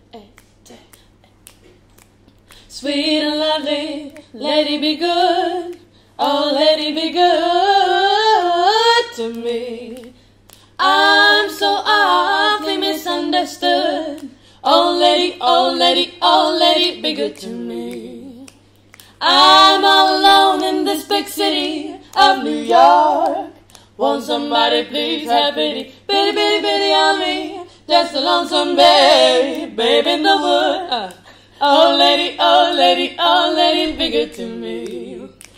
Sweet and lovely, lady be good. Oh, lady be good to me. I'm so awfully misunderstood. Oh, lady, oh, lady, oh, lady be good to me. I'm all alone in this big city of New York. Won't somebody please have pity, pity, pity, pity on me? Just a lonesome babe in the wood. Oh, lady, oh, lady, oh, lady, be good to me.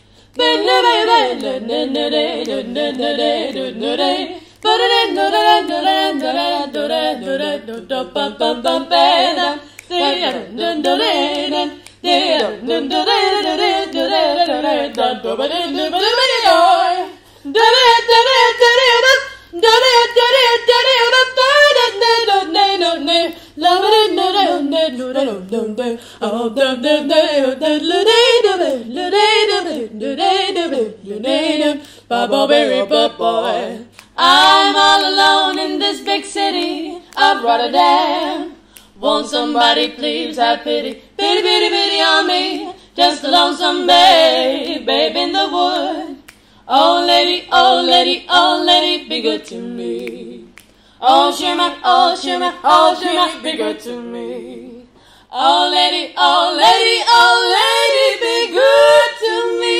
I'm all alone in this big city of Rotterdam. Won't somebody please have pity, pity, pity, pity on me? Just a lonesome babe in the wood. Oh lady, oh lady, oh lady, be good to me. Oh Shirma, oh Shirma, oh Shirma, be good to me. Oh lady, oh lady, oh lady, be good to me.